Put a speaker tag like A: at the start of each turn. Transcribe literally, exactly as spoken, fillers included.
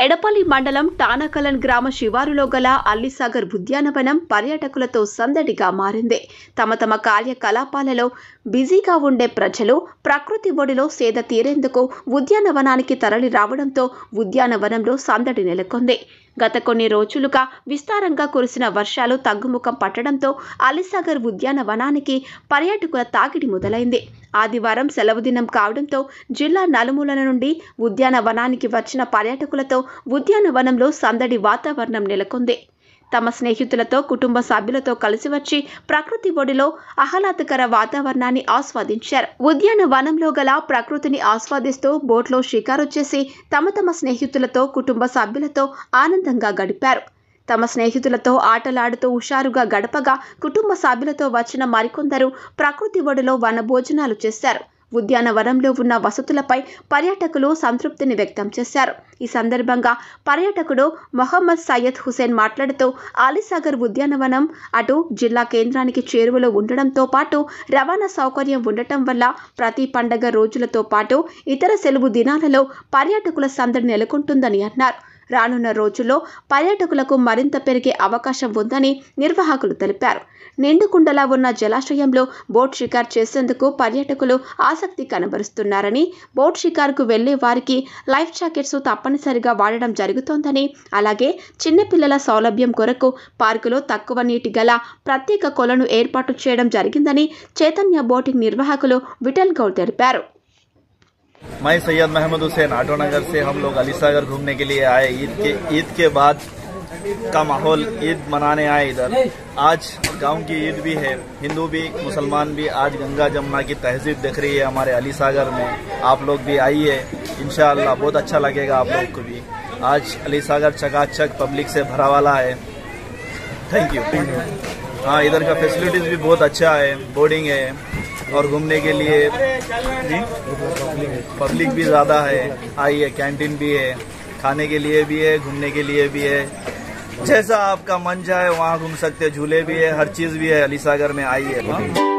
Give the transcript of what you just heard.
A: ఎడపల్లి మండలం టానకలన్ గ్రామ శివారులో గల అల్లిసాగర్ ఉద్యానవనం పర్యాటకులతో సందడిగా మారింది. తమ తమ కార్యకలాపాలలో బిజీగా ఉండే ప్రజలు ప్రకృతి ఒడిలో సేద తీరేందుకు ఉద్యానవనానికి తరలి రావడంతో ఉద్యానవనంలో సందడి నెలకొంది. గత కొన్ని రోజులుగా విస్తారంగా కురిసిన వర్షాలు తగ్గుముఖం పట్టడంతో అల్లిసాగర్ ఉద్యానవనానికి పర్యాటకుల తాకిడి మొదలైంది. ఆదివారం సెలవు దినం కావడంతో జిల్లా నలుమూలల నుండి ఉద్యానవనానికి వచ్చిన పర్యాటకులతో ఉద్యానవనంలో సందడి వాతావరణం నెలకొంది. తమ స్నేహితులతో కుటుంబ సభ్యులతో కలిసి వచ్చి ప్రకృతి ఒడిలో ఆహ్లాదకర వాతావరణాన్ని ఆస్వాదించారు. ఉద్యానవనంలో గల ప్రకృతిని ఆస్వాదిస్తూ బోట్లో షికారు చేసి తమ తమ స్నేహితులతో కుటుంబ సభ్యులతో ఆనందంగా గడిపారు. తమ స్నేహితులతో ఆటలాడుతూ హుషారుగా గడపగా కుటుంబ సభ్యులతో వచ్చిన మరికొందరు ప్రకృతి ఒడిలో వనభోజనాలు చేశారు. ఉద్యానవనంలో ఉన్న వసతులపై పర్యాటకులు సంతృప్తిని వ్యక్తం చేశారు. ఈ సందర్భంగా పర్యాటకుడు మొహమ్మద్ సయ్యద్ హుసేన్ మాట్లాడుతూ అల్లిసాగర్ ఉద్యానవనం అటు జిల్లా కేంద్రానికి చేరువలో ఉండడంతో పాటు రవాణా సౌకర్యం ఉండటం వల్ల ప్రతి పండగ రోజులతో పాటు ఇతర సెలవు దినాలలో పర్యాటకుల సందడి నెలకొంటుందని అన్నారు. రానున్న రోజుల్లో పర్యాటకులకు మరింత పెరిగే అవకాశం ఉందని నిర్వాహకులు తెలిపారు. నిండుకుండలా ఉన్న జలాశయంలో బోట్ షికార్ చేసేందుకు పర్యాటకులు ఆసక్తి కనబరుస్తున్నారని, బోట్ షికారుకు వెళ్లే వారికి లైఫ్ జాకెట్స్ తప్పనిసరిగా వాడడం జరుగుతోందని, అలాగే చిన్నపిల్లల సౌలభ్యం కొరకు పార్కులో తక్కువ నీటి గల ప్రత్యేక కొలను ఏర్పాటు చేయడం జరిగిందని చైతన్య బోటింగ్ నిర్వాహకులు విఠల్ గౌడ్ తెలిపారు.
B: मैं सैयद महमूद हुसैन ऑटो नगर से हम लोग अलीसागर घूमने के लिए आए। ईद के ईद के बाद का माहौल ईद मनाने आए इधर। आज गांव की ईद भी है, हिंदू भी मुसलमान भी आज गंगा जमुना की तहजीब दिख रही है हमारे अलीसागर में। आप लोग भी आइए, इंशाअल्लाह बहुत अच्छा लगेगा आप लोग को भी। आज अलीसागर चकाचक पब्लिक से भरा वाला है। Thank you. हाँ, इधर का फैसिलिटीज भी बहुत अच्छा है, बोर्डिंग है और घूमने के लिए पब्लिक भी ज़्यादा है। आइए, कैंटीन भी है, खाने के लिए भी है, घूमने के लिए भी है। जैसा आपका मन चाहे वहाँ घूम सकते, झूले भी है, हर चीज़ भी है अलीसागर में। आइए।